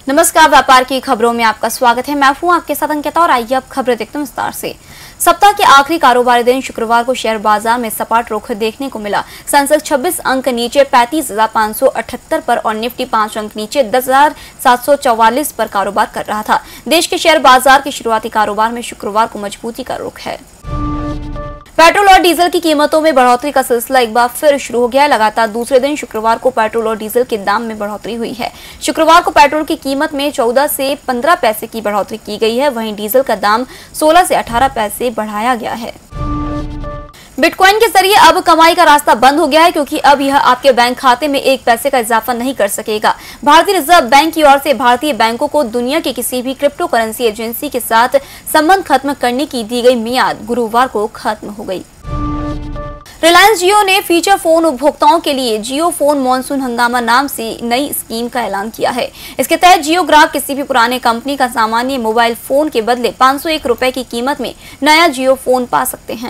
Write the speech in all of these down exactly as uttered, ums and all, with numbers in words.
नमस्कार, व्यापार की खबरों में आपका स्वागत है। मैं हूं आपके साथ अंकिता और आइए अब खबरें देखते हैं विस्तार से। सप्ताह के आखिरी कारोबारी दिन शुक्रवार को शेयर बाजार में सपाट रुख देखने को मिला। सेंसेक्स छब्बीस अंक नीचे पैंतीस हजार पाँच सौ अठहत्तर पर और निफ्टी पांच अंक नीचे दस हजार सात सौ चौवालीस पर कारोबार कर रहा था। देश के शेयर बाजार के शुरुआती कारोबार में शुक्रवार को मजबूती का रुख है। पेट्रोल और डीजल की कीमतों में बढ़ोतरी का सिलसिला एक बार फिर शुरू हो गया है। लगातार दूसरे दिन शुक्रवार को पेट्रोल और डीजल के दाम में बढ़ोतरी हुई है। शुक्रवार को पेट्रोल की कीमत में चौदह से पंद्रह पैसे की बढ़ोतरी की गई है, वहीं डीजल का दाम सोलह से अठारह पैसे बढ़ाया गया है। बिटकॉइन के जरिए अब कमाई का रास्ता बंद हो गया है, क्योंकि अब यह आपके बैंक खाते में एक पैसे का इजाफा नहीं कर सकेगा। भारतीय रिजर्व बैंक की ओर से भारतीय बैंकों को दुनिया की किसी भी क्रिप्टो करेंसी एजेंसी के साथ संबंध खत्म करने की दी गई मियाद गुरुवार को खत्म हो गई। रिलायंस जियो ने फीचर फोन उपभोक्ताओं के लिए जियो फोन मॉनसून हंगामा नाम से नई स्कीम का ऐलान किया है। इसके तहत जियो ग्राहक किसी भी पुराने कंपनी का सामान्य मोबाइल फोन के बदले पाँच सौ एक रुपए की कीमत में नया जियो फोन पा सकते हैं।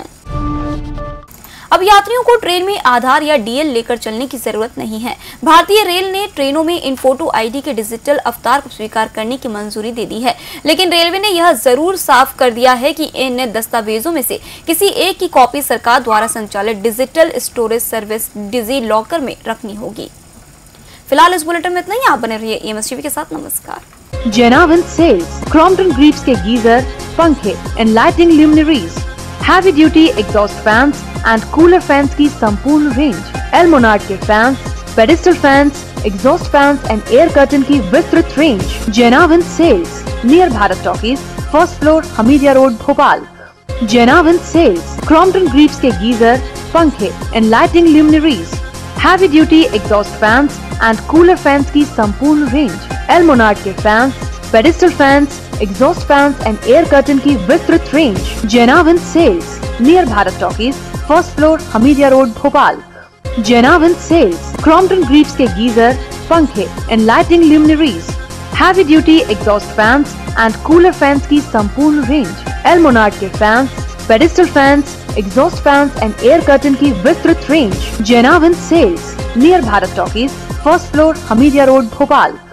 अब यात्रियों को ट्रेन में आधार या डीएल लेकर चलने की जरूरत नहीं है। भारतीय रेल ने ट्रेनों में इन फोटो आईडी के डिजिटल अवतार को स्वीकार करने की मंजूरी दे दी है, लेकिन रेलवे ने यह जरूर साफ कर दिया है कि इन दस्तावेजों में से किसी एक की कॉपी सरकार द्वारा संचालित digital storage service DigiLocker में रखनी होगी। फिलहाल इस बुलेटिन में इतना ही। आप बने रहिए ईएमएस टीवी के साथ। नमस्कार। जेनावन सेल्स क्रॉम्पटन ग्रीव्स के गीजर, पंखे, enlightening luminaries, heavy duty exhaust fans and cooler fans की संपूर्ण रेंज, एलमोनार्ड के fans, pedestal fans, exhaust fans and air curtain की विस्तृत रेंज। जेनावन sales near Bharat talkies, first floor, Hamidia road, Bhopal. जेनावन सेल्स क्रॉम्पटन ग्रीव्स के गीजर, पंखे, enlightening luminaries, heavy duty exhaust fans and cooler fans की संपूर्ण रेंज, एलमोनार्ड के fans, pedestal fans, exhaust fans and air curtain की विस्तृत रेंज। जेनावन sales near Bharat talkies, first floor, Hamidia road, Bhopal. जेनावन सेल्स क्रॉम्पटन ग्रीव्स के गीजर, पंखे, enlightening luminaries, heavy duty exhaust fans and cooler fans की संपूर्ण रेंज, एलमोनार्ड के fans, pedestal fans, exhaust fans and air curtain की विस्तृत रेंज। जेनावन sales near Bharat talkies, first floor, Hamidia road, Bhopal.